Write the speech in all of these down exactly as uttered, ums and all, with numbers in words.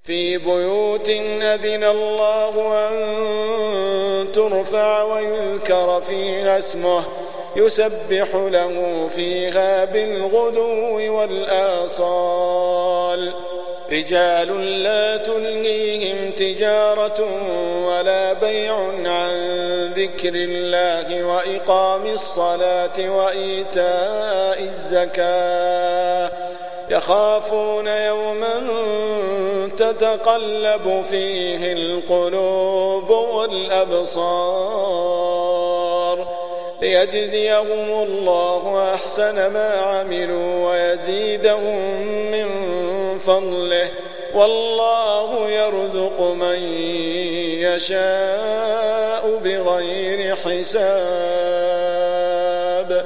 في بيوت أذن الله أن ترفع ويذكر فيها اسمه يسبح له فيها بالغدو والآصال رجال لا تلهيهم تجارة ولا بيع عن ذكر الله وإقام الصلاة وإيتاء الزكاة يخافون يوما تتقلب فيه القلوب والأبصار ليجزيهم الله أحسن ما عملوا ويزيدهم من فضله والله يرزق من يشاء بغير حساب.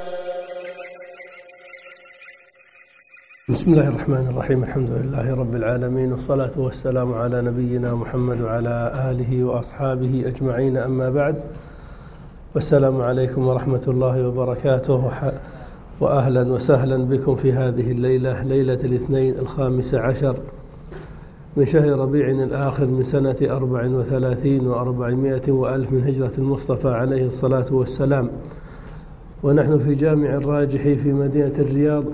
بسم الله الرحمن الرحيم. الحمد لله رب العالمين، والصلاة والسلام على نبينا محمد وعلى آله وأصحابه أجمعين، أما بعد، والسلام عليكم ورحمة الله وبركاته، وأهلا وسهلا بكم في هذه الليلة، ليلة الاثنين الخامس عشر من شهر ربيع الآخر من سنة أربع وثلاثين وأربعمائة وألف من هجرة المصطفى عليه الصلاة والسلام، ونحن في جامع الراجح في مدينة الرياض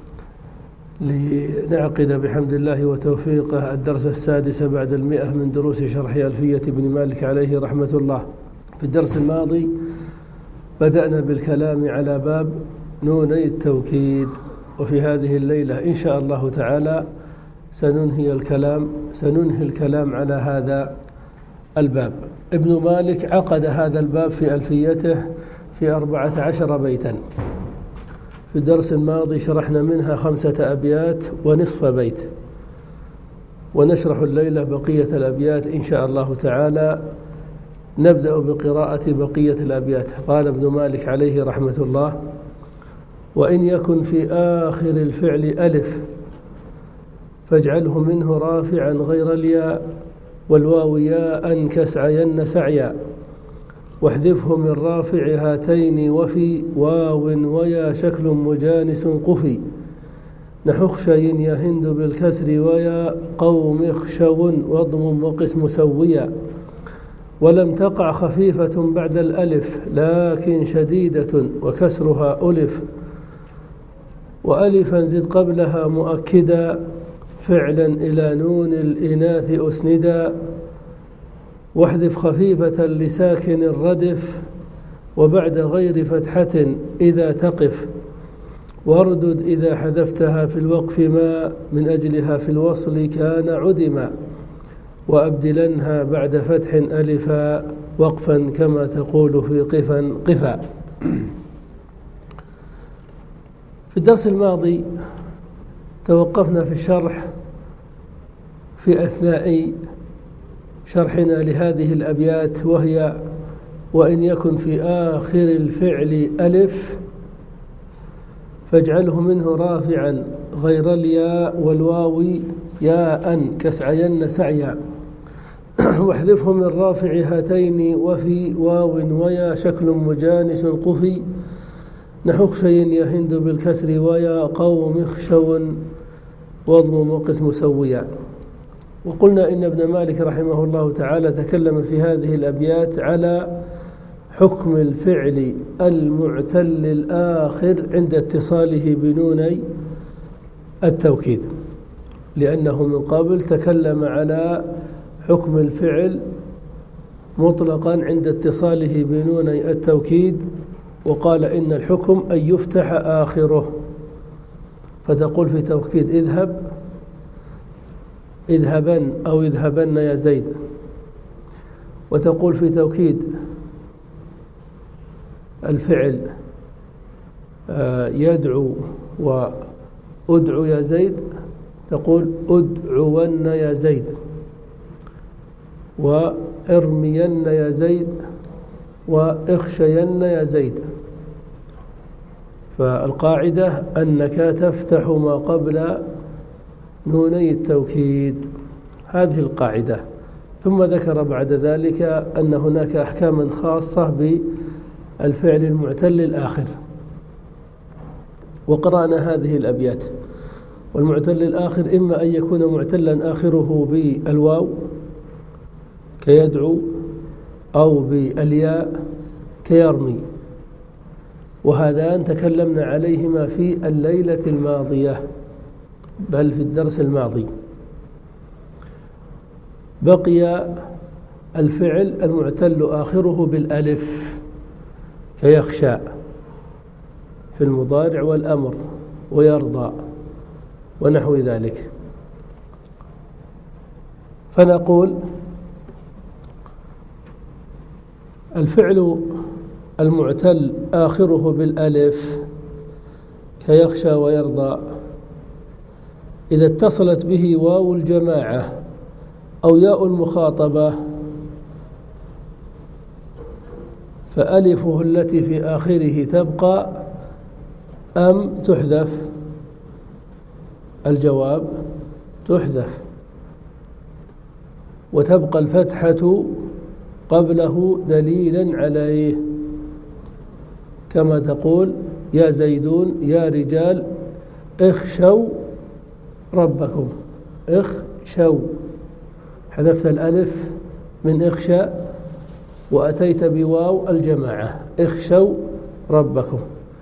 لنعقد بحمد الله وتوفيقه الدرس السادس بعد المئة من دروس شرح ألفية بن مالك عليه رحمة الله. في الدرس الماضي بدأنا بالكلام على باب نوني التوكيد، وفي هذه الليلة إن شاء الله تعالى سننهي الكلام سننهي الكلام على هذا الباب. ابن مالك عقد هذا الباب في ألفيته في أربعة عشر بيتا. في الدرس الماضي شرحنا منها خمسة أبيات ونصف بيت، ونشرح الليلة بقية الأبيات إن شاء الله تعالى. نبدأ بقراءة بقية الأبيات. قال ابن مالك عليه رحمة الله: وإن يكن في آخر الفعل ألف فاجعله منه رافعا غير الياء والواو ياء كسعين سعيا واحذفه من رافع هاتين وفي واو ويا شكل مجانس قفي نحو خشي يهند بالكسر ويا قوم خشو واضم وقسم سويا ولم تقع خفيفة بعد الألف لكن شديدة وكسرها ألف وألفا زد قبلها مؤكدا فعلا إلى نون الإناث أسندا واحذف خفيفة لساكن الردف وبعد غير فتحة إذا تقف واردد إذا حذفتها في الوقف ما من أجلها في الوصل كان عدما وأبدلنها بعد فتح ألفا وقفا كما تقول في قفا قفا. في الدرس الماضي توقفنا في الشرح في أثناء شرحنا لهذه الأبيات، وهي: وإن يكن في آخر الفعل ألف فاجعله منه رافعا غير الياء والواو ياء كسعين سعيا واحذفه من رافع هاتين وفي واو ويا شكل مجانس قفي نحو خشي يهند بالكسر ويا قوم خشو واضم وقسم سويا. وقلنا إن ابن مالك رحمه الله تعالى تكلم في هذه الأبيات على حكم الفعل المعتل الآخر عند اتصاله بنوني التوكيد، لأنه من قبل تكلم على حكم الفعل مطلقا عند اتصاله بنوني التوكيد، وقال إن الحكم أن يفتح آخره، فتقول في توكيد اذهب اذهبن أو اذهبن يا زيد، وتقول في توكيد الفعل يدعو وأدعو يا زيد تقول أدعون يا زيد، وارمين يا زيد واخشين يا زيد. فالقاعدة أنك تفتح ما قبل نوني التوكيد، هذه القاعدة. ثم ذكر بعد ذلك أن هناك أحكاما خاصة بالفعل المعتل الآخر، وقرأنا هذه الأبيات. والمعتل الآخر إما أن يكون معتلا آخره بالواو كيدعو أو بالياء كيرمي، وهذان تكلمنا عليهما في الليلة الماضية بل في الدرس الماضي. بقي الفعل المعتل آخره بالألف كيخشى في المضارع والأمر ويرضى ونحو ذلك. فنقول الفعل المعتل آخره بالألف كيخشى ويرضى إذا اتصلت به واو الجماعة أو ياء المخاطبة فألفه التي في آخره تبقى أم تحذف؟ الجواب تحذف، وتبقى الفتحة قبله دليلا عليه، كما تقول يا زيدون يا رجال اخشوا ربكم، اخشوا حذفت الألف من اخشى وأتيت بواو الجماعة اخشوا ربكم.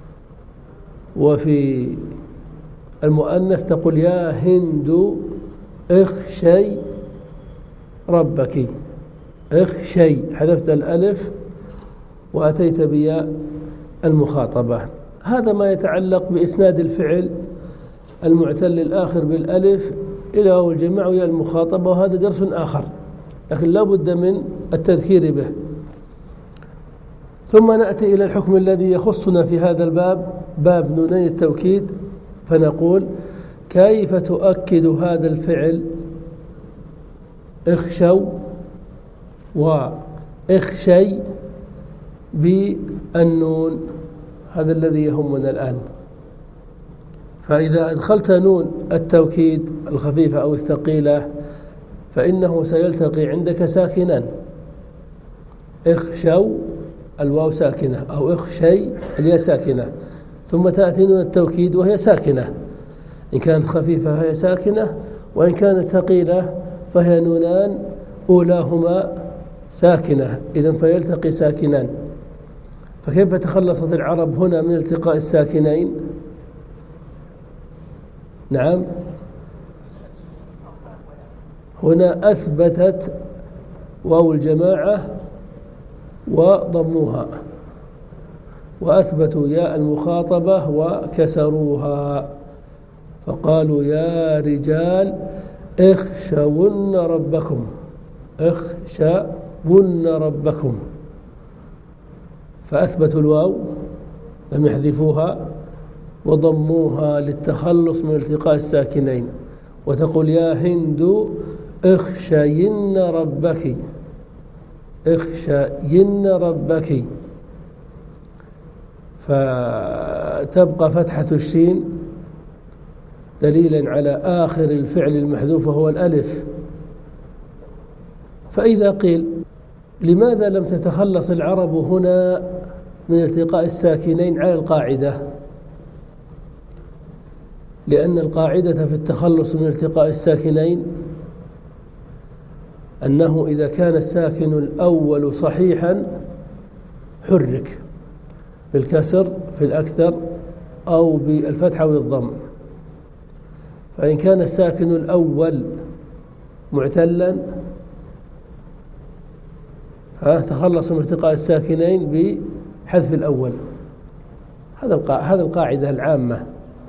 وفي المؤنث تقول يا هند اخشي ربك، اخشي حذفت الألف وأتيت بياء المخاطبة. هذا ما يتعلق بإسناد الفعل المعتل الآخر بالألف إلى واو الجماعة وياء المخاطبة، وهذا درس آخر لكن لا بد من التذكير به. ثم نأتي إلى الحكم الذي يخصنا في هذا الباب، باب نوني التوكيد، فنقول كيف تؤكد هذا الفعل اخشوا واخشي بالنون، هذا الذي يهمنا الآن. فإذا أدخلت نون التوكيد الخفيفة أو الثقيلة فإنه سيلتقي عندك ساكنان، اخشوا الواو ساكنة أو اخشي الياء ساكنة، ثم تأتي نون التوكيد وهي ساكنة، إن كانت خفيفة فهي ساكنة، وإن كانت ثقيلة فهي نونان أولاهما ساكنة، إذن فيلتقي ساكنان. فكيف تخلصت العرب هنا من التقاء الساكنين؟ نعم، هنا أثبتت واو الجماعة وضموها، وأثبتوا ياء المخاطبة وكسروها، فقالوا يا رجال اخشون ربكم، اخشون ربكم، فأثبتوا الواو لم يحذفوها وضموها للتخلص من التقاء الساكنين. وتقول يا هند اخشين ربك، اخشين ربك، فتبقى فتحة الشين دليلا على آخر الفعل المحذوف وهو الألف. فإذا قيل لماذا لم تتخلص العرب هنا من التقاء الساكنين على القاعدة؟ لأن القاعدة في التخلص من التقاء الساكنين أنه إذا كان الساكن الأول صحيحا حرك بالكسر في الأكثر أو بالفتحة والضم، فإن كان الساكن الأول معتلا ها تخلص من التقاء الساكنين بحذف الأول. هذا هذا القاعدة العامة،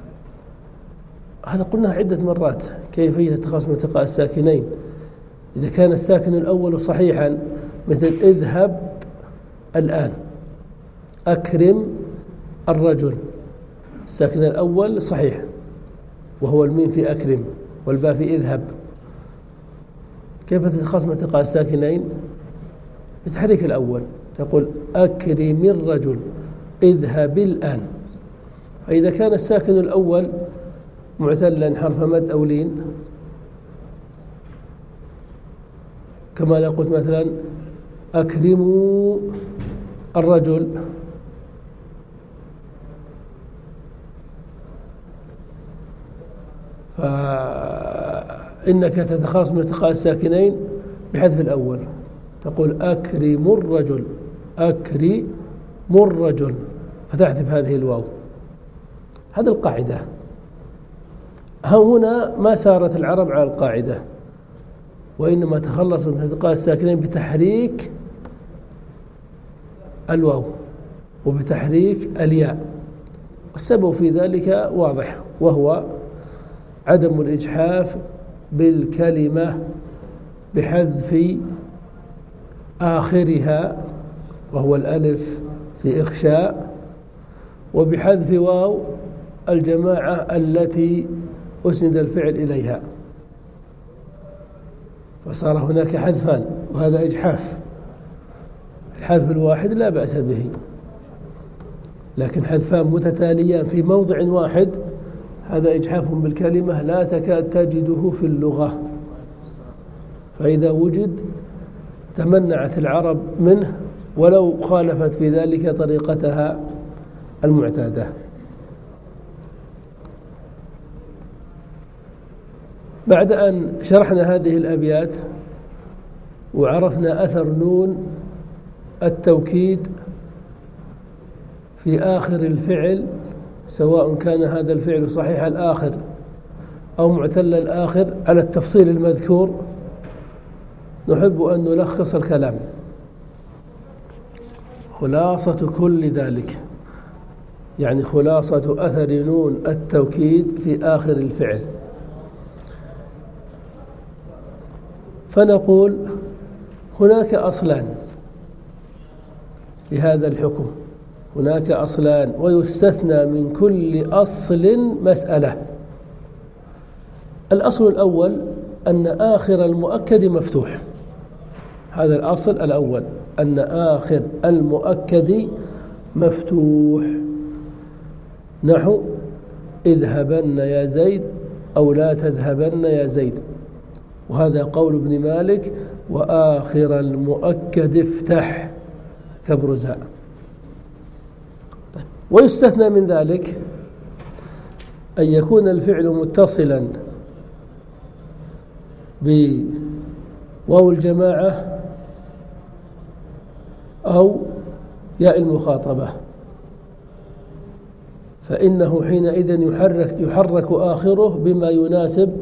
هذا قلناها عدة مرات كيفية التخلص من التقاء الساكنين. إذا كان الساكن الأول صحيحا مثل اذهب الآن، أكرم الرجل، الساكن الأول صحيح وهو الميم في أكرم والباء في اذهب، كيف تتخلص من التقاء الساكنين؟ بتحريك الأول، تقول أكرم الرجل، اذهب الآن. فإذا كان الساكن الأول معتلا حرف مد أو لين، كما لو قلت مثلا أكرموا الرجل، فإنك تتخلص من التقاء الساكنين بحذف الأول، تقول أكرم الرجل، أكرم الرجل، فتحذف هذه الواو. هذه القاعدة. هنا ما سارت العرب على القاعدة، وإنما تخلص من التقاء الساكنين بتحريك الواو وبتحريك الياء. والسبب في ذلك واضح، وهو عدم الإجحاف بالكلمة بحذف آخرها وهو الألف في إخشاء، وبحذف واو الجماعة التي أسند الفعل إليها، فصار هناك حذفان وهذا إجحاف. الحذف الواحد لا بأس به، لكن حذفان متتاليان في موضع واحد هذا إجحاف بالكلمة لا تكاد تجده في اللغة، فإذا وجد تمنعت العرب منه ولو خالفت في ذلك طريقتها المعتادة. بعد أن شرحنا هذه الأبيات وعرفنا أثر نون التوكيد في آخر الفعل، سواء كان هذا الفعل صحيح الآخر أو معتل الآخر على التفصيل المذكور، نحب أن نلخص الكلام. خلاصة كل ذلك، يعني خلاصة أثر نون التوكيد في آخر الفعل، فنقول هناك أصلان لهذا الحكم، هناك أصلان ويستثنى من كل أصل مسألة. الأصل الأول أن آخر المؤكد مفتوح، هذا الأصل الأول، أن آخر المؤكد مفتوح، نحو اذهبن يا زيد أو لا تذهبن يا زيد، وهذا قول ابن مالك وآخر المؤكد افتح كبرزاء. طيب. ويستثنى من ذلك أن يكون الفعل متصلا بواو الجماعة أو ياء المخاطبة، فإنه حينئذ يحرك, يحرك آخره بما يناسب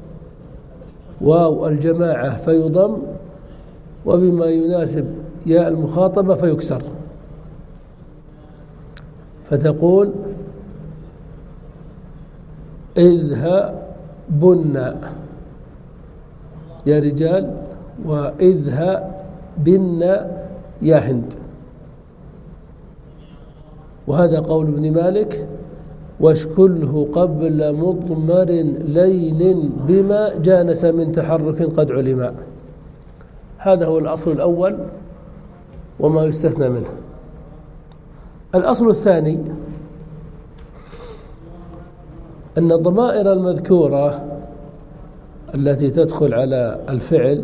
واو الجماعة فيضم، وبما يناسب ياء المخاطبة فيكسر، فتقول اذهبن يا رجال واذهبن يا هند، وهذا قول ابن مالك واشكله قبل مضمر لين بما جانس من تحرك قد علم. هذا هو الأصل الأول وما يستثنى منه. الأصل الثاني أن الضمائر المذكورة التي تدخل على الفعل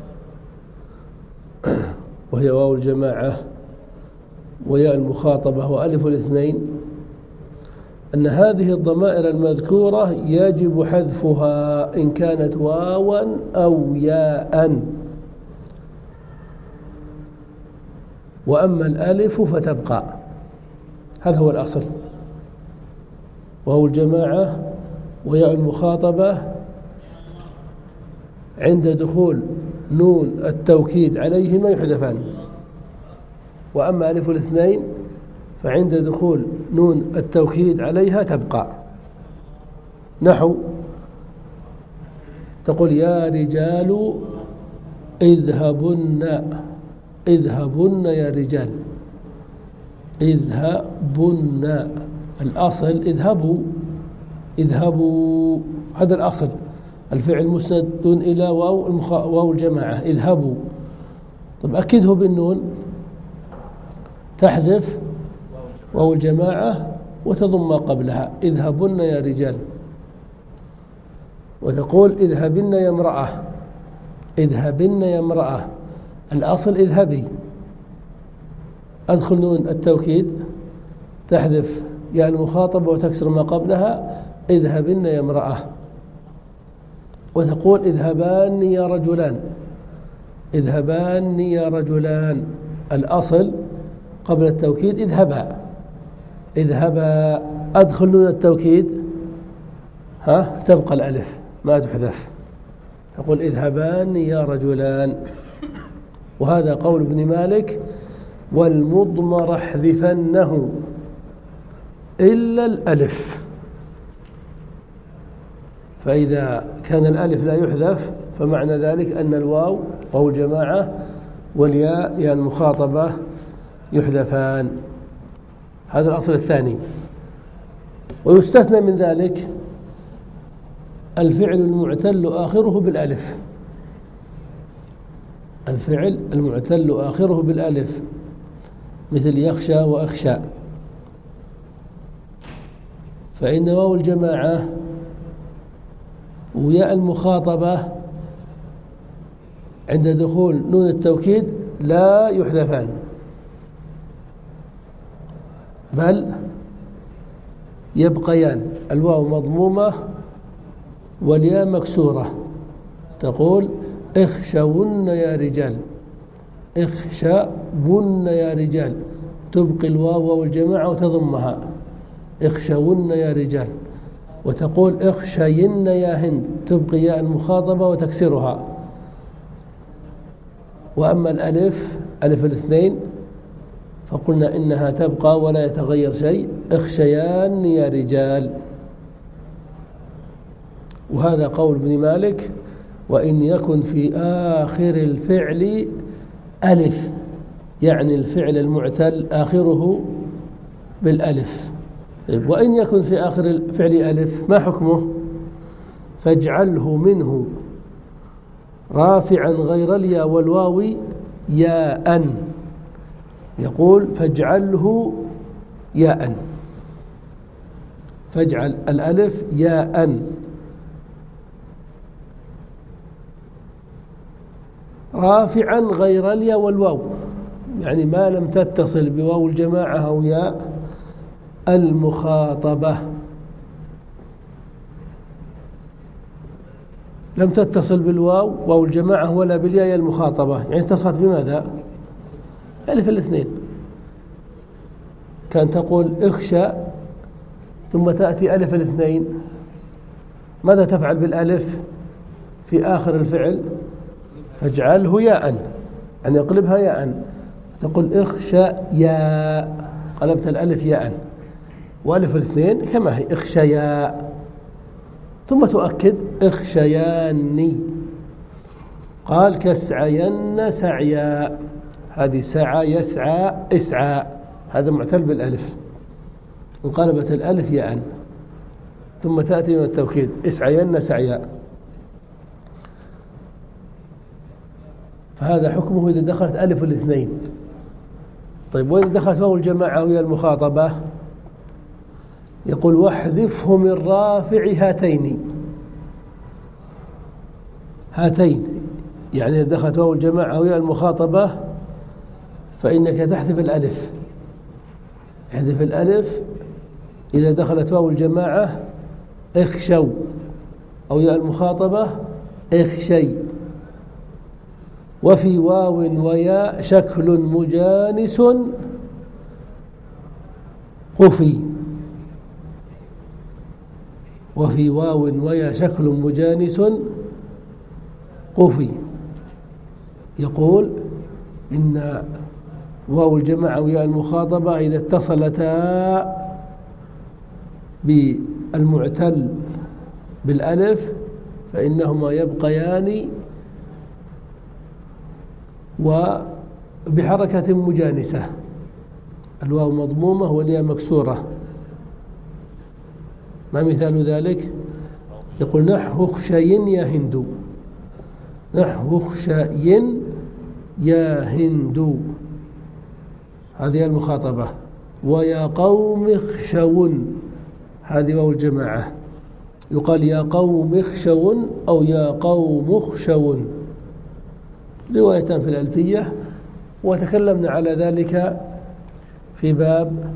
وهي واو الجماعة وياء المخاطبة وألف الاثنين، أن هذه الضمائر المذكورة يجب حذفها إن كانت واوا أو ياء، وأما الألف فتبقى. هذا هو الأصل، واو الجماعة وياء المخاطبة عند دخول نون التوكيد عليهما يحذفان، وأما ألف الاثنين فعند دخول نون التوكيد عليها تبقى، نحو تقول يا رجال اذهبن، اذهبن يا رجال، اذهبن، الأصل اذهبوا، اذهبوا، هذا الأصل، الفعل مسند إلى واو المخ... واو الجماعة اذهبوا. طب أكده بالنون، تحذف واو الجماعة وتضم ما قبلها، اذهبن يا رجال، وتقول اذهبن يا امرأة، اذهبن يا امرأة، الأصل اذهبي، أدخل نون التوكيد تحذف يا المخاطبة وتكسر ما قبلها، اذهبن يا امرأة، وتقول اذهبان يا رجلان، اذهبان يا رجلان، الأصل قبل التوكيد اذهبا، اذهبا، أدخل نون التوكيد ها تبقى الألف ما تحذف، تقول اذهبان يا رجلان. وهذا قول ابن مالك: والمضمر احذفنه إلا الألف. فإذا كان الألف لا يحذف فمعنى ذلك أن الواو واو الجماعة والياء يعني المخاطبة يحذفان. هذا الأصل الثاني. ويستثنى من ذلك الفعل المعتل آخره بالألف، الفعل المعتل آخره بالألف مثل يخشى وأخشى، فإن واو الجماعة وياء المخاطبة عند دخول نون التوكيد لا يحذفان، بل يبقيان، الواو مضمومة والياء مكسورة. تقول اخشون يا رجال، اخشون يا رجال، تبقي الواو واو الجماعة وتضمها، اخشون يا رجال. وتقول اخشين يا هند، تبقي ياء المخاطبة وتكسرها. وأما الألف ألف الاثنين فقلنا إنها تبقى ولا يتغير شيء، اخشيان يا رجال. وهذا قول ابن مالك: وإن يكن في آخر الفعل ألف، يعني الفعل المعتل آخره بالألف. وإن يكن في آخر الفعل ألف ما حكمه؟ فاجعله منه رافعا غير الياء والواو ياء، يقول فاجعله ياء، فاجعل الألف ياء، رافعا غير الياء والواو، يعني ما لم تتصل بواو الجماعة أو ياء المخاطبة، لم تتصل بالواو واو الجماعة ولا بالياء المخاطبة، يعني اتصلت بماذا؟ ألف الاثنين. كان تقول اخشى ثم تأتي ألف الاثنين، ماذا تفعل بالألف في آخر الفعل؟ فاجعله ياء، يعني اقلبها ياء، تقول اخشى ياء، قلبت الألف ياء، وألف الاثنين كما هي اخشيا، ثم تؤكد اخشياني. قال كسعين سعيا، هذه سعى يسعى اسعى، هذا معتل بالألف، انقلبت الألف ياء، ثم تأتي من التوكيد اسعين سعيا. فهذا حكمه إذا دخلت ألف الاثنين. طيب وإذا دخلت واو الجماعة وهي المخاطبة؟ يقول واحذفه من رافع هاتين، هاتين يعني إذا دخلت واو الجماعة وهي المخاطبة فإنك تحذف الألف، احذف الألف إذا دخلت واو الجماعة اخشوا، أو ياء المخاطبة اخشي. وفي واو وياء شكل مجانس قفي، وفي واو وياء شكل مجانس قفي. يقول إن واو الجماعة وياء المخاطبة إذا اتصلتا بالمعتل بالألف فإنهما يبقيان وبحركة مجانسة، الواو مضمومة والياء مكسورة. ما مثال ذلك؟ يقول نحو خشين يا هند، نحو خشين يا هند، هذه المخاطبة. ويا قوم اخشون، هذه واو الجماعة، يقال يا قوم اخشون أو يا قوم اخشون، روايتان في الألفية، وتكلمنا على ذلك في باب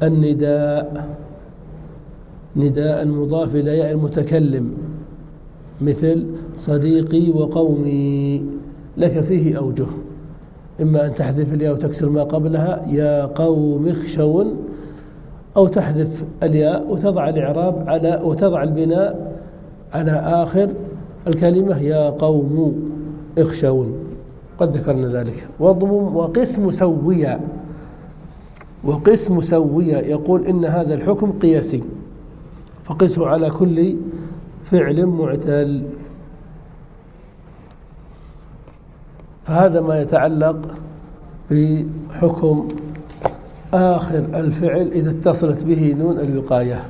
النداء، نداء المضاف إلى ياء المتكلم، مثل صديقي وقومي، لك فيه أوجه، إما أن تحذف الياء وتكسر ما قبلها يا قوم اخشون، أو تحذف الياء وتضع الإعراب على وتضع البناء على آخر الكلمة يا قوم اخشون، قد ذكرنا ذلك. واضمم وقسم سوية، وقسم سوية يقول إن هذا الحكم قياسي، فقسه على كل فعل معتل. فهذا ما يتعلق بحكم آخر الفعل إذا اتصلت به نون الوقاية.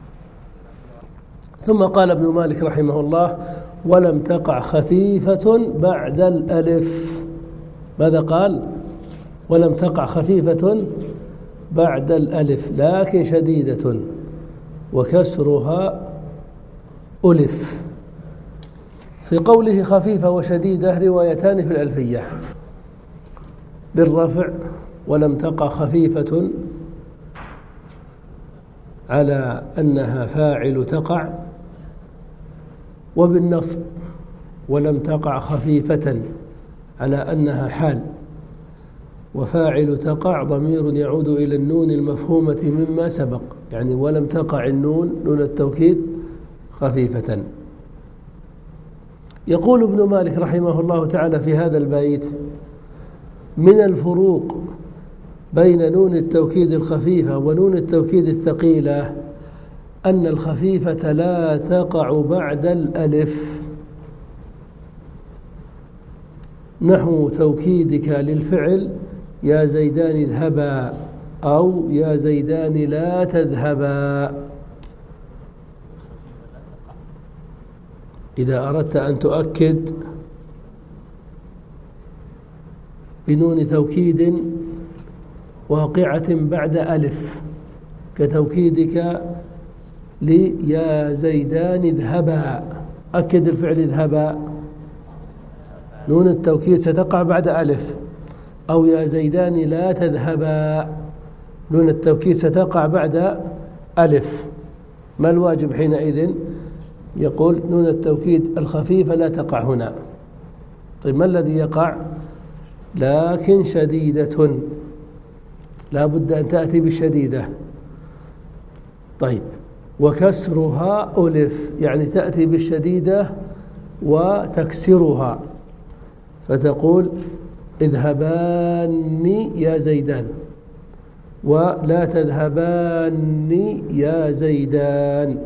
ثم قال ابن مالك رحمه الله: ولم تقع خفيفة بعد الألف. ماذا قال؟ ولم تقع خفيفة بعد الألف لكن شديدة وكسرها ألف. في قوله خفيفة وشديدة روايتان في الألفية بالرفع: ولم تقع خفيفة على أنها فاعل تقع، وبالنصب: ولم تقع خفيفة على أنها حال، وفاعل تقع ضمير يعود إلى النون المفهومة مما سبق، يعني ولم تقع النون نون التوكيد خفيفة. يقول ابن مالك رحمه الله تعالى في هذا البيت: من الفروق بين نون التوكيد الخفيفة ونون التوكيد الثقيلة أن الخفيفة لا تقع بعد الألف، نحو توكيدك للفعل يا زيدان اذهبا، أو يا زيدان لا تذهبا. إذا أردت أن تؤكد بنون توكيد واقعة بعد ألف كتوكيدك لي يا زيدان اذهبا، أكد الفعل اذهبا، نون التوكيد ستقع بعد ألف. أو يا زيدان لا تذهبا، نون التوكيد ستقع بعد ألف. ما الواجب حينئذ؟ يقول نون التوكيد الخفيفة لا تقع هنا. طيب ما الذي يقع؟ لكن شديدة، لا بد أن تأتي بالشديدة. طيب وكسرها ألف، يعني تأتي بالشديدة وتكسرها، فتقول اذهبان يا زيدان، ولا تذهبان يا زيدان.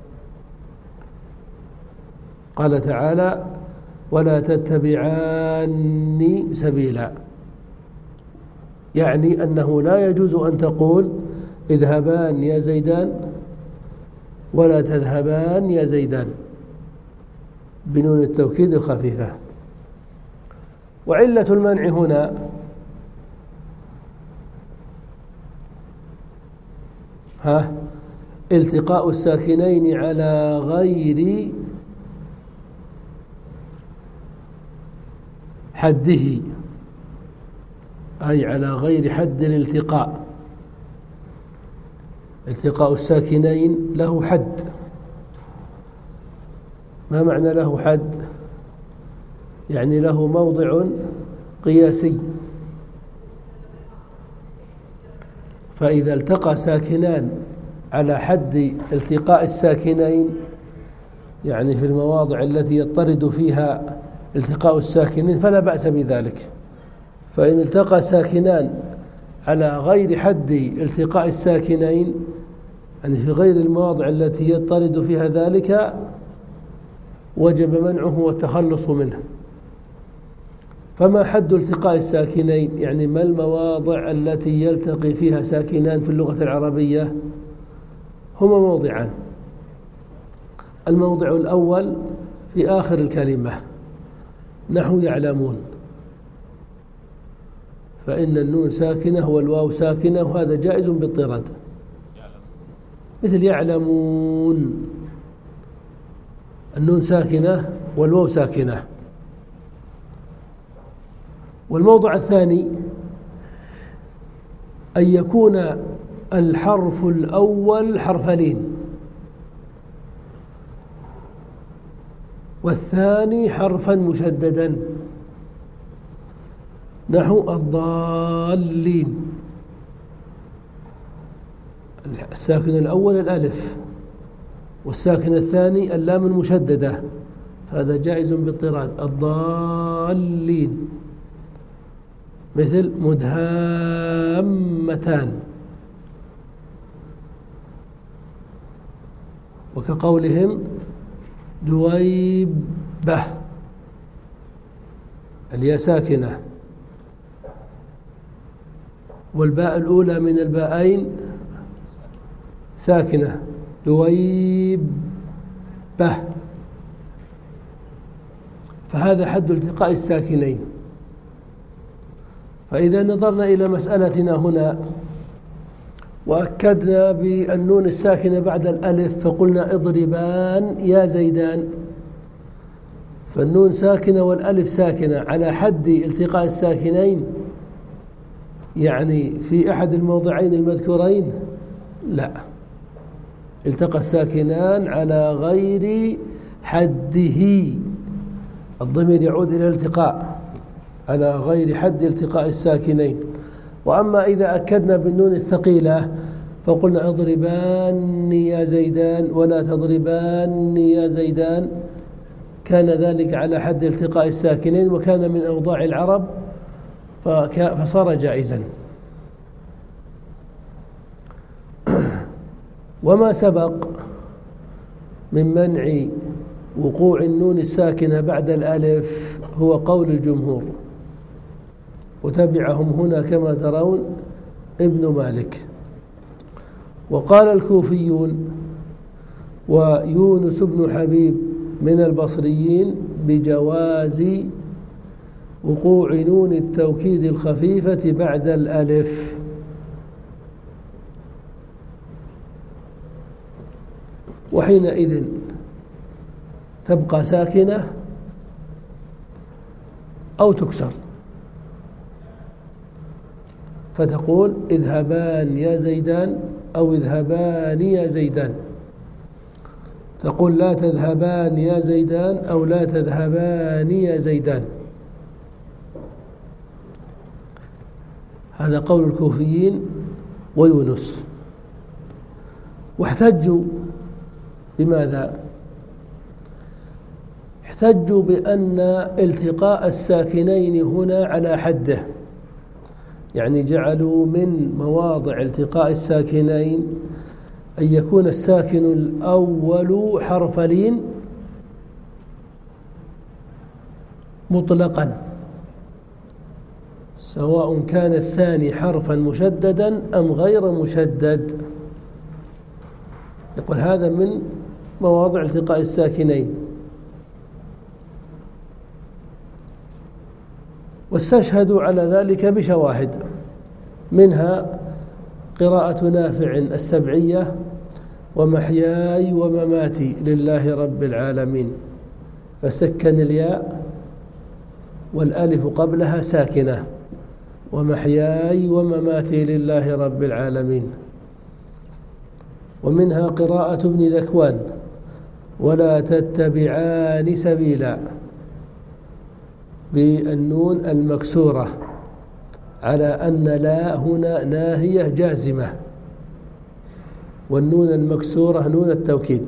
قال تعالى: ولا تتبعان سبيلا، يعني أنه لا يجوز أن تقول اذهبان يا زيدان ولا تذهبان يا زيدان بنون التوكيد الخفيفة. وعلة المنع هنا ها التقاء الساكنين على غير حده، أي على غير حد الالتقاء. التقاء الساكنين له حد. ما معنى له حد؟ يعني له موضع قياسي. فإذا التقى ساكنان على حد التقاء الساكنين، يعني في المواضع التي يضطرد فيها التقاء الساكنين، فلا بأس بذلك. فإن التقى ساكنان على غير حد التقاء الساكنين، يعني في غير المواضع التي يضطرد فيها ذلك، وجب منعه والتخلص منه. فما حد التقاء الساكنين؟ يعني ما المواضع التي يلتقي فيها ساكنان في اللغة العربية؟ هما موضعان. الموضع الأول في آخر الكلمة، نحو يعلمون، فإن النون ساكنة والواو ساكنة، وهذا جائز باضطراد. مثل يعلمون، النون ساكنة والواو ساكنة. والموضع الثاني أن يكون الحرف الأول حرف لين، والثاني حرفا مشددا نحو الضالين. الساكن الأول الألف، والساكن الثاني اللام المشددة، فهذا جائز باضطراد. الضالين مثل مدهامتان، وكقولهم دويبة الياء ساكنة، والباء الأولى من الباءين ساكنة دويبة، فهذا حد التقاء الساكنين. فإذا نظرنا إلى مسألتنا هنا وأكدنا بالنون الساكنة بعد الألف فقلنا اضربان يا زيدان، فالنون ساكنة والألف ساكنة على حد التقاء الساكنين، يعني في أحد الموضعين المذكورين لا، التقى الساكنان على غير حده. الضمير يعود إلى الالتقاء على غير حد التقاء الساكنين. وأما إذا أكدنا بالنون الثقيلة فقلنا اضربان يا زيدان ولا تضربان يا زيدان، كان ذلك على حد التقاء الساكنين وكان من أوضاع العرب فصار جائزا. وما سبق من منع وقوع النون الساكنة بعد الألف هو قول الجمهور، وتبعهم هنا كما ترون ابن مالك. وقال الكوفيون ويونس بن حبيب من البصريين بجواز وقوع نون التوكيد الخفيفة بعد الألف، وحينئذ تبقى ساكنة أو تكسر، فتقول اذهبان يا زيدان أو اذهبان يا زيدان، تقول لا تذهبان يا زيدان أو لا تذهبان يا زيدان. هذا قول الكوفيين ويونس. واحتجوا بماذا؟ احتجوا بأن التقاء الساكنين هنا على حده، يعني جعلوا من مواضع التقاء الساكنين أن يكون الساكن الأول حرف لين مطلقا، سواء كان الثاني حرفا مشددا أم غير مشدد. يقول هذا من مواضع التقاء الساكنين. واستشهدوا على ذلك بشواهد، منها قراءة نافع السبعية ومحياي ومماتي لله رب العالمين، فسكن الياء والألف قبلها ساكنة، ومحياي ومماتي لله رب العالمين. ومنها قراءة ابن ذكوان ولا تتبعان سبيلا بالنون المكسورة، على أن لا هنا ناهية جازمة، والنون المكسورة نون التوكيد.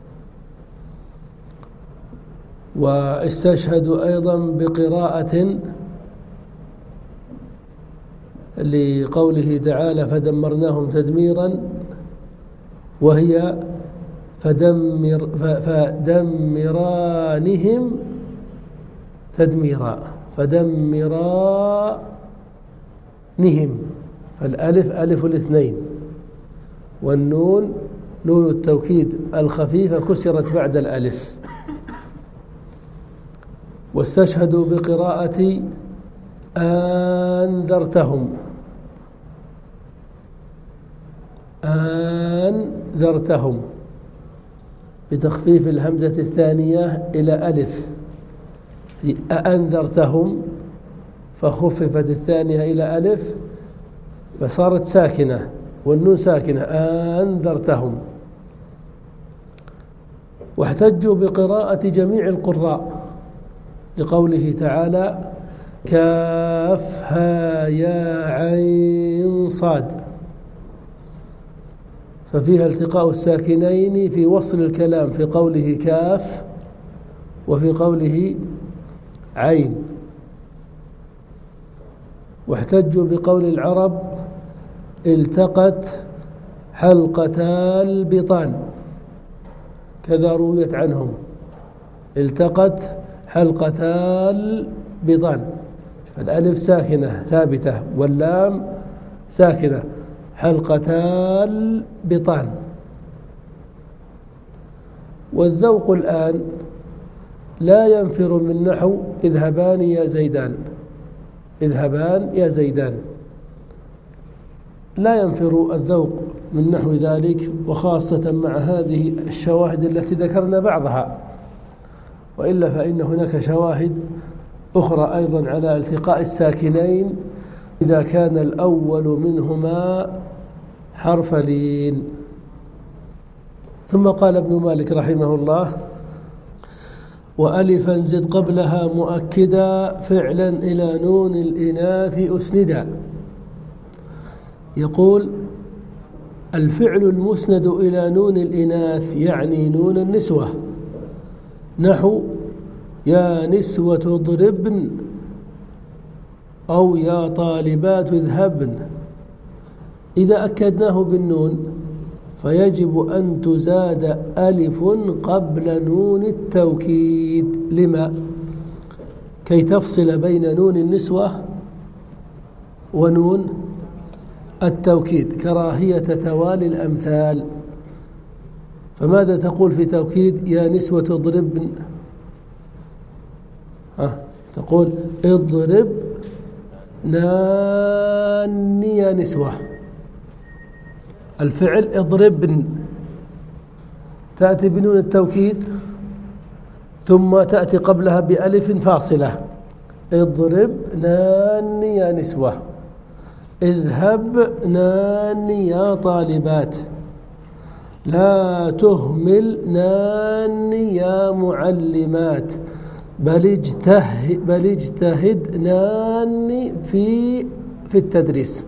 واستشهدوا أيضا بقراءة لقوله تعالى فدمرناهم تدميرا، وهي فدمر فدمرانهم تدميرا، فدمرانهم، فالألف ألف الاثنين والنون نون التوكيد الخفيفة كسرت بعد الألف. واستشهدوا بقراءة أنذرتهم أنذرتهم بتخفيف الهمزة الثانية إلى ألف، أنذرتهم فخففت الثانية إلى ألف فصارت ساكنة والنون ساكنة أنذرتهم. واحتجوا بقراءة جميع القراء لقوله تعالى كافها يا عين صاد، ففيها التقاء الساكنين في وصل الكلام في قوله كاف وفي قوله عين. واحتجوا بقول العرب التقت حلقتا البطان، كذا رويت عنهم التقت حلقتا البطان، فالألف ساكنة ثابتة واللام ساكنة، حلقتا البطان. والذوق الآن لا ينفر من نحو اذهبان يا زيدان، اذهبان يا زيدان، لا ينفر الذوق من نحو ذلك، وخاصة مع هذه الشواهد التي ذكرنا بعضها، وإلا فإن هناك شواهد أخرى أيضا على التقاء الساكنين إذا كان الأول منهما حرف لين. ثم قال ابن مالك رحمه الله وألفا زد قبلها مؤكدا فعلا إلى نون الإناث أسندا. يقول الفعل المسند إلى نون الإناث يعني نون النسوة، نحو يا نسوة اضربن أو يا طالبات اذهبن، إذا أكدناه بالنون فيجب أن تزاد ألف قبل نون التوكيد. لما؟ كي تفصل بين نون النسوة ونون التوكيد كراهية توالي الأمثال. فماذا تقول في توكيد يا نسوة اضربن؟ ها تقول اضرب ناني يا نسوة، الفعل اضربن تأتي بنون التوكيد ثم تأتي قبلها بألف فاصلة، اضرب ناني يا نسوة، اذهب ناني يا طالبات، لا تهمل ناني يا معلمات، بل اجتهد بل اجتهد ناني في في التدريس،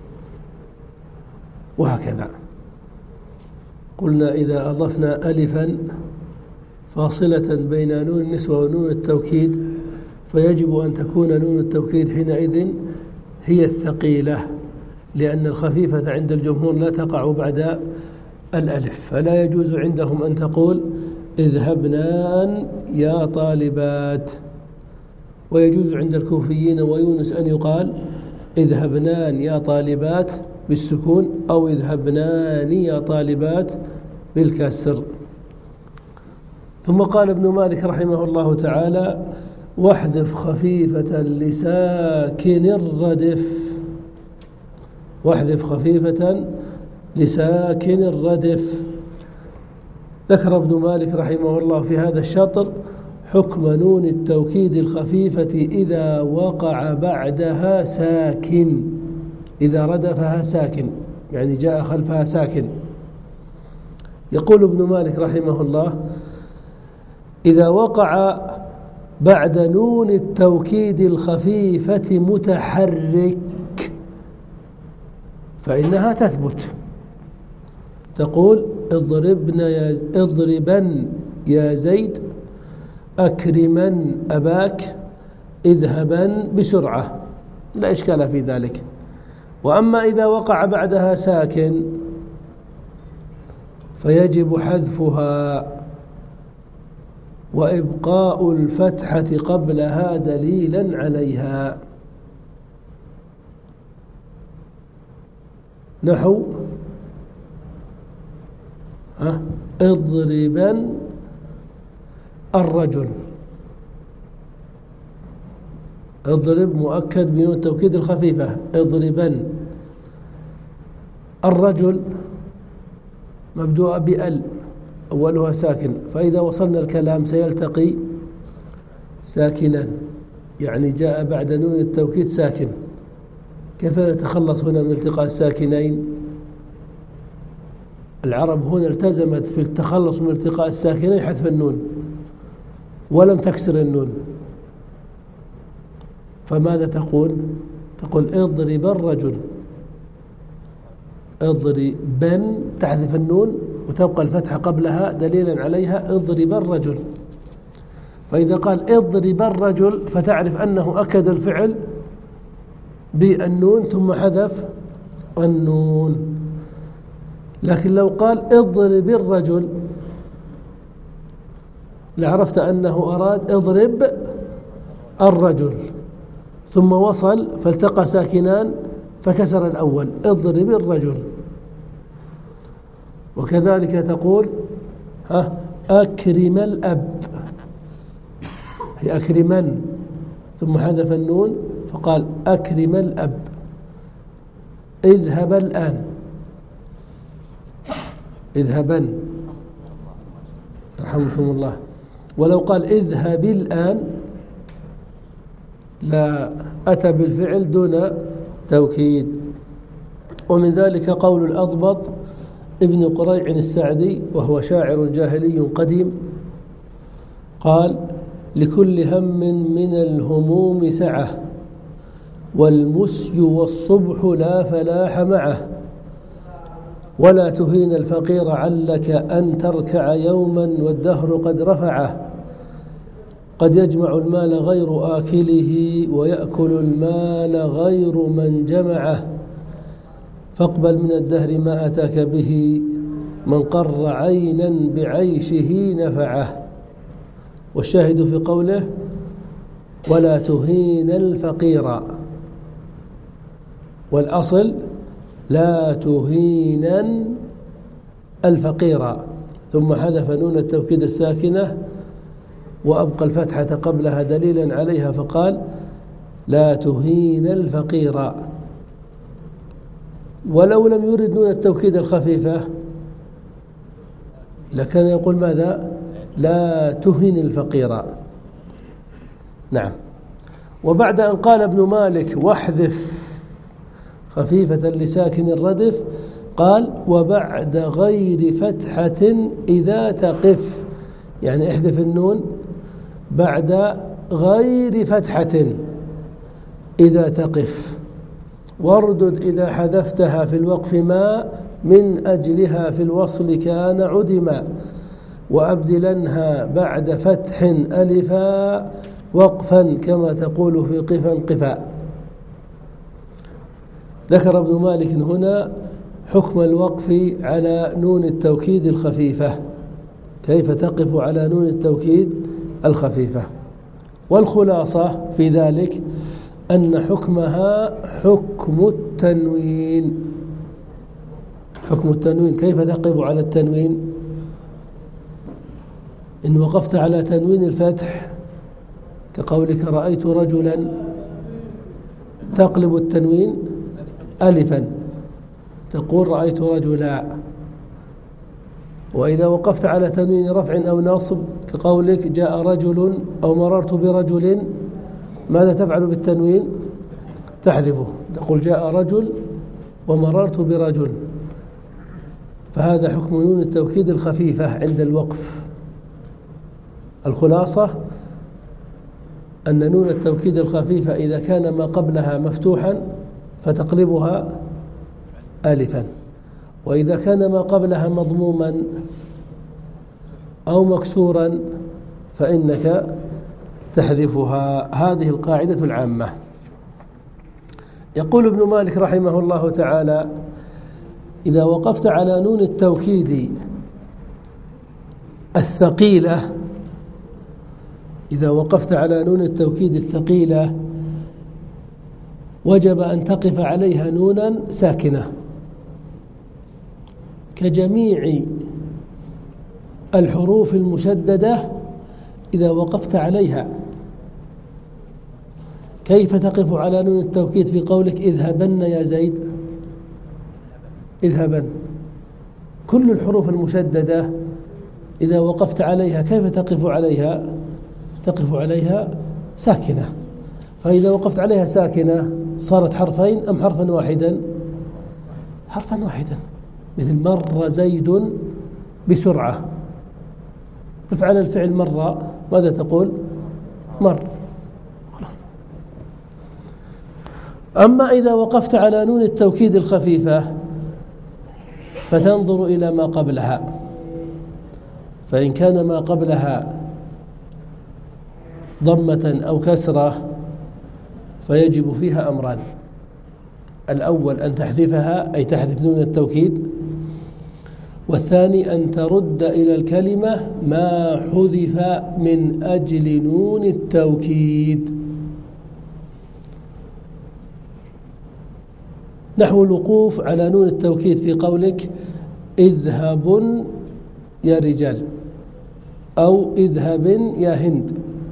وهكذا. قلنا إذا أضفنا ألفا فاصلة بين نون النسوة ونون التوكيد فيجب أن تكون نون التوكيد حينئذ هي الثقيلة، لأن الخفيفة عند الجمهور لا تقع بعد الألف، فلا يجوز عندهم أن تقول اذهبنان يا طالبات، ويجوز عند الكوفيين ويونس أن يقال اذهبنان يا طالبات بالسكون أو اذهبنان يا طالبات بالكسر. ثم قال ابن مالك رحمه الله تعالى واحذف خفيفة لساكن الردف، واحذف خفيفة لساكن الردف. ذكر ابن مالك رحمه الله في هذا الشطر حكم نون التوكيد الخفيفة إذا وقع بعدها ساكن، إذا ردفها ساكن يعني جاء خلفها ساكن. يقول ابن مالك رحمه الله إذا وقع بعد نون التوكيد الخفيفة متحرك فإنها تثبت، تقول اضربن يا اضربن يا زيد، أكرمن أباك، اذهبن بسرعة، لا إشكال في ذلك. وأما إذا وقع بعدها ساكن فيجب حذفها وإبقاء الفتحة قبلها دليلا عليها، نحو ها اضربن الرجل، اضرب مؤكد بنون التوكيد الخفيفة، اضربن الرجل مبدوء بأل أولها ساكن، فإذا وصلنا الكلام سيلتقي ساكنا، يعني جاء بعد نون التوكيد ساكن. كيف نتخلص هنا من التقاء الساكنين؟ العرب هنا التزمت في التخلص من التقاء الساكنين حذف النون ولم تكسر النون، فماذا تقول؟ تقول اضرب الرجل، اضربن تحذف النون وتبقى الفتحة قبلها دليلا عليها اضرب الرجل. فإذا قال اضرب الرجل فتعرف أنه أكد الفعل بالنون ثم حذف النون. لكن لو قال اضرب الرجل لعرفت أنه أراد اضرب الرجل، ثم وصل فالتقى ساكنان فكسر الأول اضرب الرجل. وكذلك تقول ها أكرم الأب، هي أكرمن ثم حذف النون فقال أكرم الأب. اذهب الآن، اذهبن رحمكم الله. ولو قال اذهب الآن لا أتى بالفعل دون توكيد. ومن ذلك قول الأضبط ابن قريع السعدي وهو شاعر جاهلي قديم قال لكل هم من الهموم سعة والمسي والصبح لا فلاح معه، ولا تهين الفقير علك أن تركع يوما والدهر قد رفعه، قد يجمع المال غير آكله ويأكل المال غير من جمعه، فاقبل من الدهر ما أتاك به من قر عينا بعيشه نفعه. والشاهد في قوله ولا تهين الفقير، والأصل لا تهينا الفقير، ثم حذف نون التوكيد الساكنة وأبقى الفتحة قبلها دليلا عليها فقال لا تهين الفقير. ولو لم يرد نون التوكيد الخفيفة لكان يقول ماذا؟ لا تهن الفقير. نعم. وبعد أن قال ابن مالك واحذف خفيفة لساكن الردف قال وبعد غير فتحة إذا تقف، يعني احذف النون بعد غير فتحة إذا تقف، واردد إذا حذفتها في الوقف ما من أجلها في الوصل كان عدما، وأبدلنها بعد فتح ألفا وقفا كما تقول في قفا قفا. ذكر ابن مالك هنا حكم الوقف على نون التوكيد الخفيفة، كيف تقف على نون التوكيد الخفيفة. والخلاصة في ذلك أن حكمها حكم التنوين. حكم التنوين كيف تقف على التنوين؟ إن وقفت على تنوين الفتح كقولك رأيت رجلا تقلب التنوين ألفا تقول رأيت رجلا. وإذا وقفت على تنوين رفع أو نصب كقولك جاء رجل أو مررت برجل ماذا تفعل بالتنوين؟ تحذفه تقول جاء رجل ومررت برجل. فهذا حكم نون التوكيد الخفيفة عند الوقف. الخلاصة أن نون التوكيد الخفيفة إذا كان ما قبلها مفتوحا فتقلبها ألفا، وإذا كان ما قبلها مضموما أو مكسورا فإنك تحذفها. هذه القاعدة العامة. يقول ابن مالك رحمه الله تعالى إذا وقفت على نون التوكيد الثقيلة إذا وقفت على نون التوكيد الثقيلة وجب أن تقف عليها نونا ساكنة كجميع الحروف المشددة. إذا وقفت عليها كيف تقف على نون التوكيد في قولك اذهبن يا زيد؟ اذهبن. كل الحروف المشددة إذا وقفت عليها كيف تقف عليها؟ تقف عليها ساكنة. فإذا وقفت عليها ساكنة صارت حرفين أم حرفا واحدا؟ حرفا واحدا. مثل مر زيد بسرعة، قف على الفعل مر، ماذا تقول؟ مر، خلاص. أما إذا وقفت على نون التوكيد الخفيفة فتنظر إلى ما قبلها، فإن كان ما قبلها ضمة أو كسرة فيجب فيها أمران: الأول أن تحذفها أي تحذف نون التوكيد، والثاني أن ترد إلى الكلمة ما حذف من أجل نون التوكيد، نحو الوقوف على نون التوكيد في قولك اذهب يا رجال أو اذهب يا هند.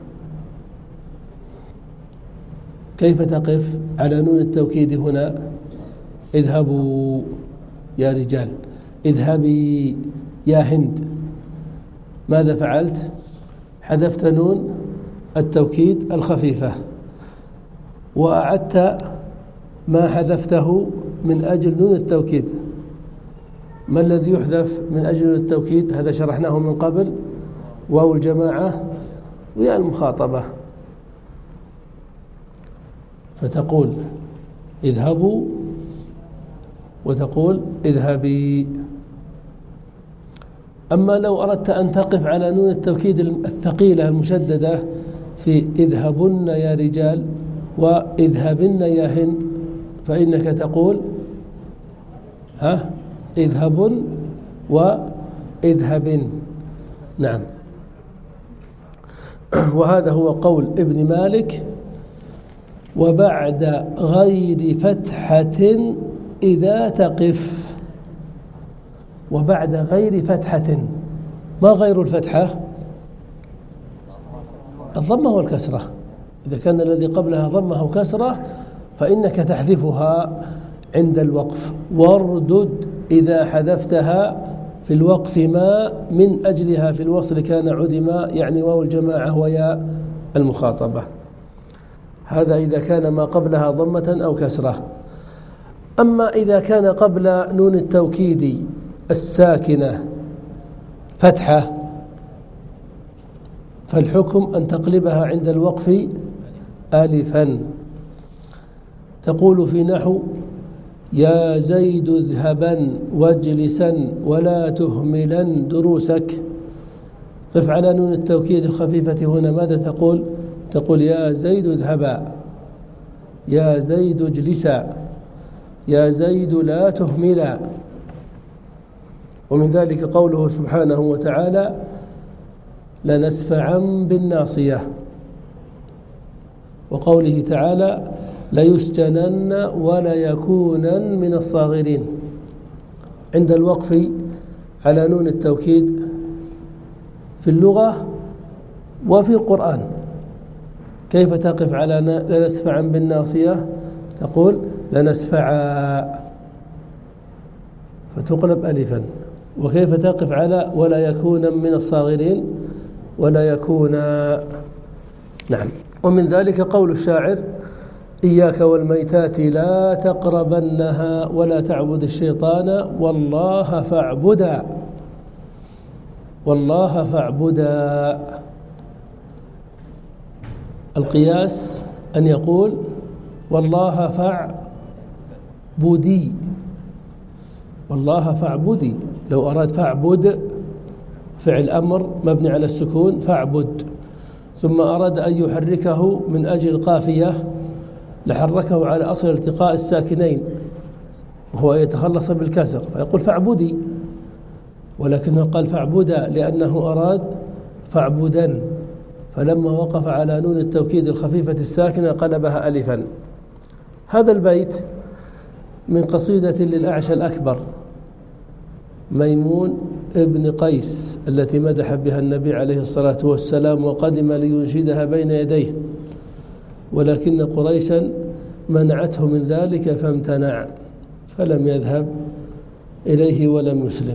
كيف تقف على نون التوكيد هنا؟ اذهبوا يا رجال، اذهبي يا هند. ماذا فعلت؟ حذفت نون التوكيد الخفيفة وأعدت ما حذفته من أجل نون التوكيد. ما الذي يحذف من أجل نون التوكيد؟ هذا شرحناه من قبل، واو الجماعة ويا المخاطبة. فتقول اذهبوا وتقول اذهبي. أما لو أردت أن تقف على نون التوكيد الثقيلة المشددة في اذهبن يا رجال واذهبن يا هند فإنك تقول ها اذهبن واذهبن. نعم. وهذا هو قول ابن مالك: وبعد غير فتحة إذا تقف. وبعد غير فتحة، ما غير الفتحة؟ الضمة والكسرة. إذا كان الذي قبلها ضمة أو كسرة فإنك تحذفها عند الوقف، واردد إذا حذفتها في الوقف ما من أجلها في الوصل كان عدما، يعني واو الجماعة ويا المخاطبة. هذا إذا كان ما قبلها ضمة أو كسرة. أما إذا كان قبل نون التوكيد الساكنة فتحة فالحكم أن تقلبها عند الوقف ألفا. تقول في نحو يا زيد اذهبا واجلسا ولا تهملا دروسك. قف على نون التوكيد الخفيفة هنا، ماذا تقول؟ تقول يا زيد اذهبا، يا زيد اجلسا، يا زيد لا تهملا. ومن ذلك قوله سبحانه وتعالى لنسفعا بالناصية، وقوله تعالى ليسجنن ولا يكونن من الصاغرين. عند الوقف على نون التوكيد في اللغة وفي القرآن كيف تقف على لنسفعا بالناصية؟ تقول لنسفعا فتقلب ألفا. وكيف تقف على ولا يكون من الصاغرين؟ ولا يكون. نعم. ومن ذلك قول الشاعر إياك والميتات لا تقربنها ولا تعبد الشيطان والله فاعبدا، والله فاعبدا. القياس أن يقول والله فاعبدي، والله فاعبدي. لو أراد فاعبد فعل أمر مبني على السكون فاعبد، ثم أراد أن يحركه من أجل القافية لحركه على أصل التقاء الساكنين وهو يتخلص بالكسر فيقول فاعبدي، ولكنه قال فاعبدا لأنه أراد فاعبدا، فلما وقف على نون التوكيد الخفيفة الساكنة قلبها ألفا. هذا البيت من قصيدة للأعشى الأكبر ميمون ابن قيس التي مدح بها النبي عليه الصلاة والسلام وقدم لينشدها بين يديه، ولكن قريشا منعته من ذلك فامتنع فلم يذهب إليه ولم يسلم.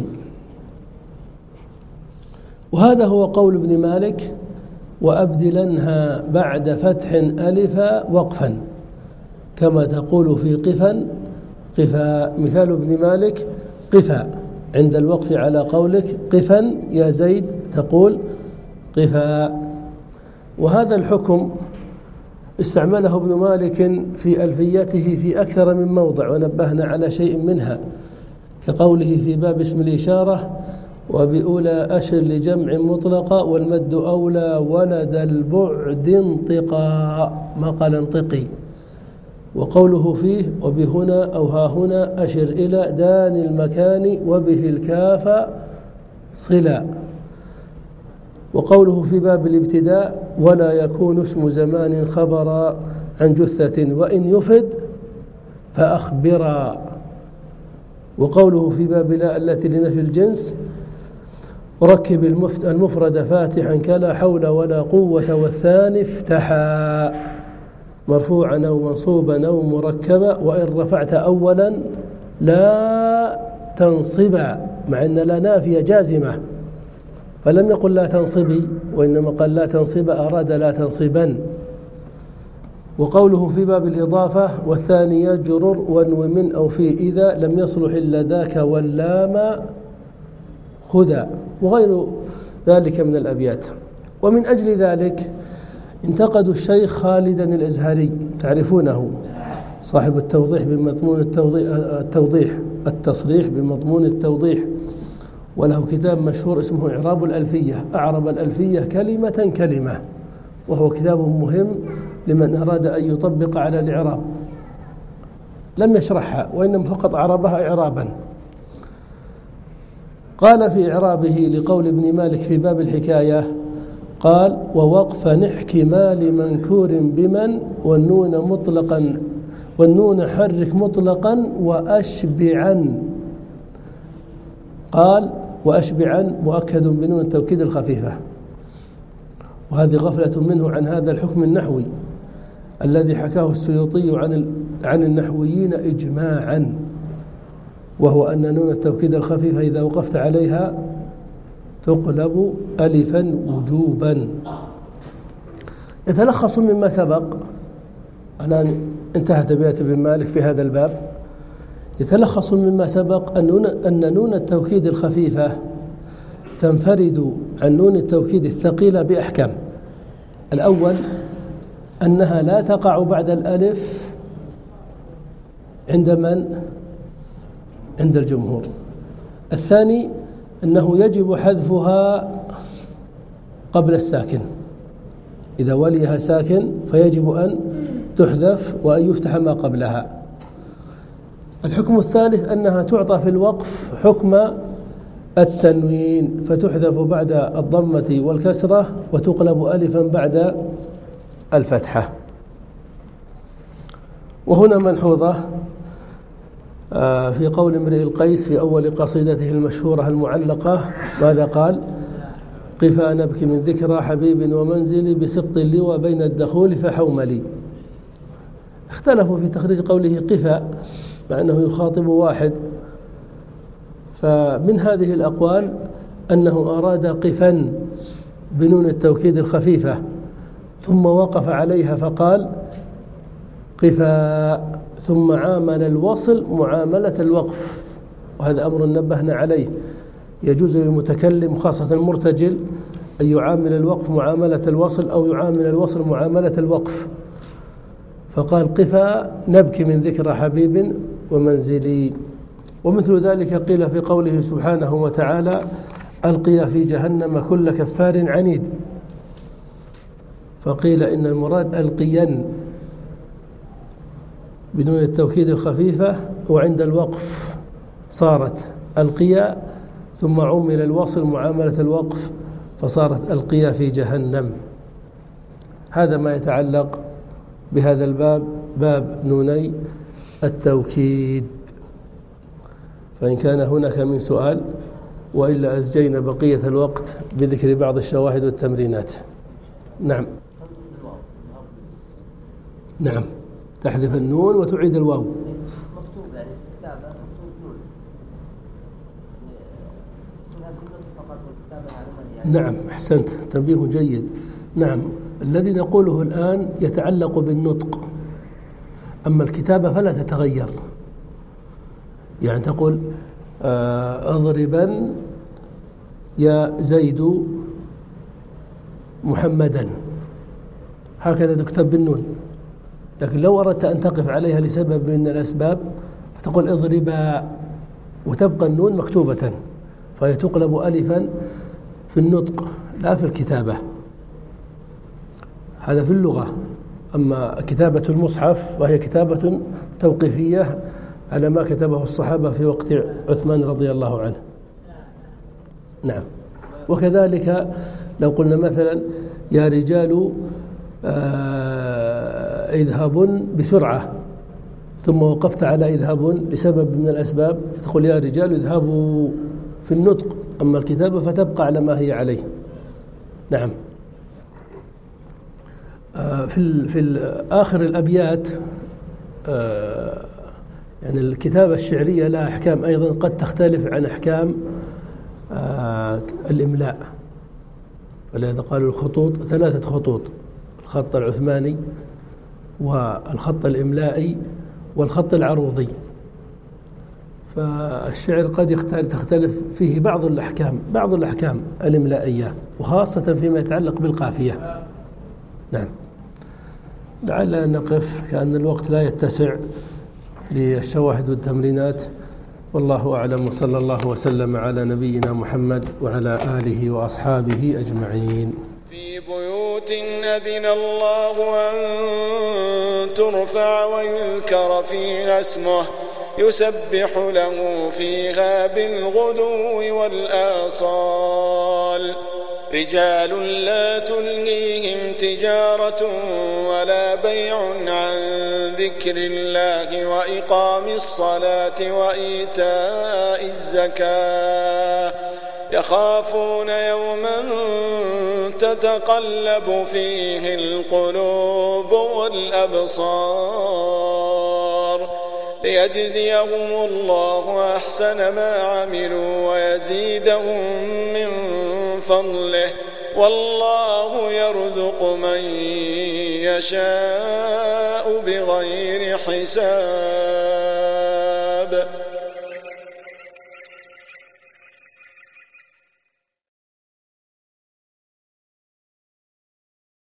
وهذا هو قول ابن مالك وأبدلنها بعد فتح ألفا وقفا كما تقول في قفا قفا. مثال ابن مالك قفا عند الوقف على قولك قفا يا زيد تقول قفا. وهذا الحكم استعمله ابن مالك في ألفيته في أكثر من موضع، ونبهنا على شيء منها، كقوله في باب اسم الإشارة: وبأولى أشر لجمع مطلقة والمد أولى ولد البعد انطقا، ما قال انطقي. وقوله فيه: وبهنا أو ها هنا أشر إلى دان المكان وبه الكاف صلا. وقوله في باب الابتداء: ولا يكون اسم زمان خبرا عن جثة وإن يفد فأخبرا. وقوله في باب لا التي لنفي الجنس: ركب المفرد فاتحا كلا حول ولا قوة والثاني افتحا، مرفوعا أو منصوبا أو مركبا، وإن رفعت أولا لا تنصبا، مع أن لا نافية جازمة، فلم يقل لا تنصبي، وإنما قال لا تنصب، أراد لا تنصبا. وقوله في باب الإضافة: والثاني يجرر وانو من أو في إذا لم يصلح إلا ذاك واللام خذا، وغير ذلك من الأبيات. ومن أجل ذلك انتقدوا الشيخ خالدا الأزهري، تعرفونه، صاحب التوضيح بمضمون التوضيح التصريح بمضمون التوضيح، وله كتاب مشهور اسمه إعراب الألفية، أعرب الألفية كلمة كلمة، وهو كتاب مهم لمن أراد أن يطبق على الإعراب. لم يشرحها، وإنما فقط عربها إعرابا. قال في إعرابه لقول ابن مالك في باب الحكاية، قال: ووقف نحك ما لمنكور بمن والنون مطلقا والنون حرك مطلقا وأشبعا. قال: وأشبعا مؤكد بنون التوكيد الخفيفة. وهذه غفلة منه عن هذا الحكم النحوي الذي حكاه السيوطي عن عن النحويين إجماعا، وهو أن نون التوكيد الخفيفة إذا وقفت عليها تقلب ألفا وجوبا. يتلخص مما سبق، الآن انتهت أبيات ابن مالك في هذا الباب، يتلخص مما سبق أن نون التوكيد الخفيفة تنفرد عن نون التوكيد الثقيلة بأحكام. الأول أنها لا تقع بعد الألف عند من؟ عند الجمهور. الثاني أنه يجب حذفها قبل الساكن، إذا وليها ساكن فيجب أن تحذف وأن يفتح ما قبلها. الحكم الثالث أنها تعطى في الوقف حكم التنوين، فتحذف بعد الضمة والكسرة وتقلب ألفا بعد الفتحة. وهنا ملحوظة في قول امرئ القيس في أول قصيدته المشهورة المعلقة، ماذا قال؟ قفا نبكي من ذكرى حبيب ومنزلي بسقط اللوى بين الدخول فحوملي. اختلفوا في تخريج قوله قفا مع أنه يخاطب واحد، فمن هذه الأقوال أنه أراد قفا بنون التوكيد الخفيفة ثم وقف عليها فقال قفا، ثم عامل الوصل معاملة الوقف، وهذا أمر نبهنا عليه. يجوز للمتكلم خاصة المرتجل أن يعامل الوقف معاملة الوصل أو يعامل الوصل معاملة الوقف، فقال قفا نبكي من ذكرى حبيب ومنزلي. ومثل ذلك قيل في قوله سبحانه وتعالى ألقي في جهنم كل كفار عنيد، فقيل إن المراد ألقين بدون التوكيد الخفيفة، وعند الوقف صارت ألقيا، ثم عمل الوصل معاملة الوقف فصارت ألقيا في جهنم. هذا ما يتعلق بهذا الباب، باب نوني التوكيد. فإن كان هناك من سؤال، وإلا أزجينا بقية الوقت بذكر بعض الشواهد والتمرينات. نعم نعم تحذف النون وتعيد الواو. مكتوب يعني كتابة مكتوب نون فقط والكتابة يعني. نعم أحسنت، تنبيه جيد. نعم الذي نقوله الآن يتعلق بالنطق، أما الكتابة فلا تتغير. يعني تقول اضربا يا زيد محمدا، هكذا تكتب بالنون. لكن لو أردت أن تقف عليها لسبب من الأسباب فتقول اضربا، وتبقى النون مكتوبة، فهي تقلب ألفا في النطق لا في الكتابة. هذا في اللغة. أما كتابة المصحف وهي كتابة توقيفية على ما كتبه الصحابة في وقت عثمان رضي الله عنه. نعم. وكذلك لو قلنا مثلا يا رجال آه اذهب بسرعة، ثم وقفت على اذهب لسبب من الأسباب، تقول يا رجال اذهبوا في النطق، أما الكتابة فتبقى على ما هي عليه. نعم. آه في في آخر الأبيات آه يعني الكتابة الشعرية لها أحكام أيضا قد تختلف عن أحكام آه الإملاء. ولهذا قالوا الخطوط ثلاثة خطوط: الخط العثماني والخط الإملائي والخط العروضي. فالشعر قد تختلف فيه بعض الأحكام بعض الأحكام الإملائية، وخاصة فيما يتعلق بالقافية. نعم. لعل نقف كأن الوقت لا يتسع للشواهد والتمرينات. والله أعلم، وصلى الله وسلم على نبينا محمد وعلى آله وأصحابه أجمعين. في بيوت أذن الله أن ترفع ويذكر فيها اسمه يسبح له فيها بالغدو والآصال. رجال لا تلهيهم تجارة ولا بيع عن ذكر الله وإقام الصلاة وإيتاء الزكاة يخافون يوما تتقلب فيه القلوب والأبصار ليجزيهم الله أحسن ما عملوا ويزيدهم من فضله والله يرزق من يشاء بغير حساب.